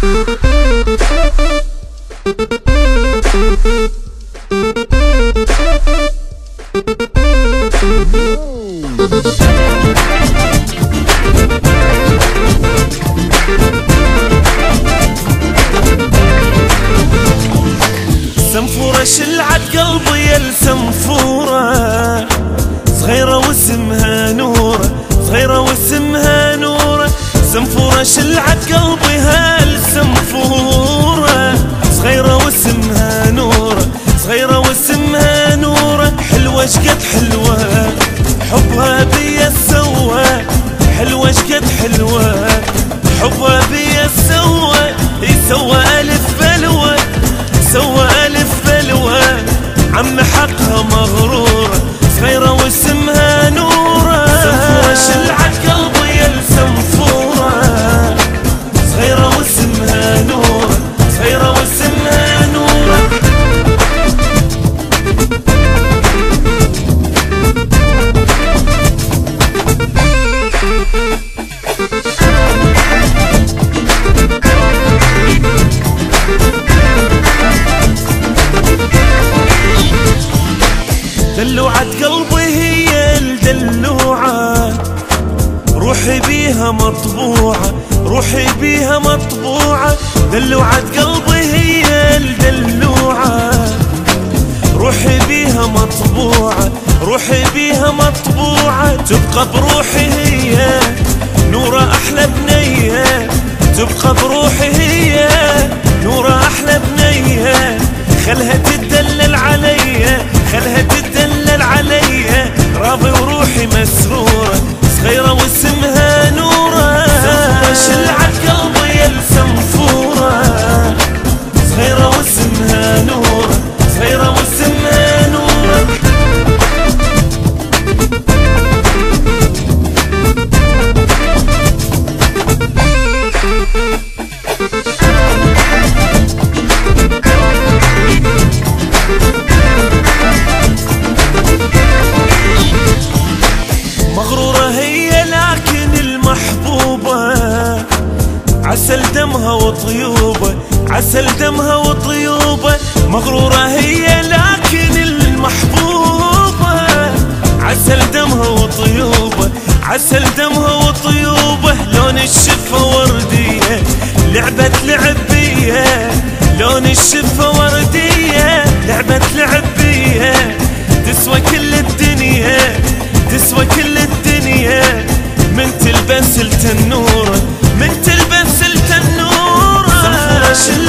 سنفورة شلعت قلبي يا السنفورة، صغيرة واسمها نورة، صغيرة واسمها نورة. سنفورة شلعت قلبي هالسنفورة، صغيرة واسمها نورة، صغيرة واسمها نورة. حلوة شقد حلوة حبها بيا سوى، حلوة شقد حلوة حبها بيا سوى. يسوى ألف بلوى، سوى ألف بلوى، عم حقها مغرورة، صغيرة واسمها نورة. سنفورة شلعت قلبي يا السنفورة، صغيرة واسمها نورة، صغيرة واسمها نورة. دلوعة قلبي هي الدلوعة، روحي بيها مطبوعة، روحي بيها مطبوعة. دلوعة قلبي هي الدلوعة، روحي بيها مطبوعة، روحي بيها مطبوعة. تبقى بروحي هي نورة أحلى بنية، تبقى بروحي هي نورة أحلى بنية. خلها تدلل عليا، خلها تدلل عليا، راضي وروحي مسرورة، صغيرة واسمها نورة. سنفورة شلعت قلبي يا السنفورة، صغيرة واسمها نورة، صغيرة واسمها نورة. مغرورة هي لكن المحبوبة، عسل دمها وطيوبة، عسل دمها وطيوبة. مغرورة هي لكن المحبوبة، عسل دمها وطيوبة، عسل دمها وطيوبة. لون الشفة وردية لعبة لعب بيه، لون الشفة وردية لعبة لعب بيه. تسوى كل الدنيا، تسوى كل الدنيا، من تلبس التنورة، من تلبس التنورة. سنفورة